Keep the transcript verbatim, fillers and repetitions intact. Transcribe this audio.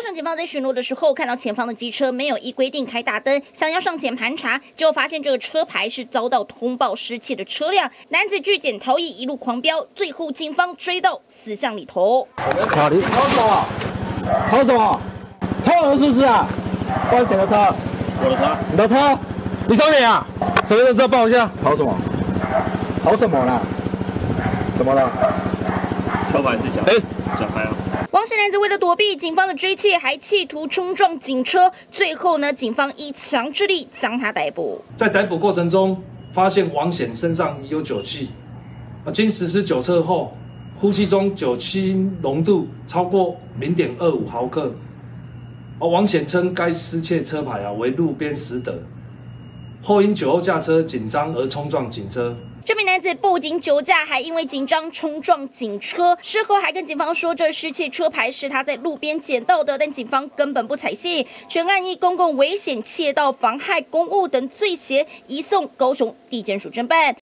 省警方在巡逻的时候，看到前方的机车没有依规定开大灯，想要上前盘查，结果发现这个车牌是遭到通报失窃的车辆。男子拒检逃逸，一路狂飙，最后警方追到死巷里头。 跑你跑什么？跑什么？跑人是不是啊？关谁的车？ 我的车。 你的车？你少点啊！谁的车报一下？跑什么？跑什么啦？怎么了？ 车牌是小小牌啊。 王姓男子为了躲避警方的追窃，还企图冲撞警车，最后呢，警方以强制力将他逮捕。 在逮捕过程中，发现王显身上有酒气，啊，经实施酒测后，呼气中酒精浓度超过零点二五毫克。而王显称该失窃车牌啊为路边拾得，后因酒后驾车紧张而冲撞警车。 这名男子不仅酒驾，还因为紧张冲撞警车，事后还跟警方说这失窃车牌是他在路边捡到的，但警方根本不采信。全案以公共危险、窃盗、妨害公务等罪嫌移送高雄地检署侦办。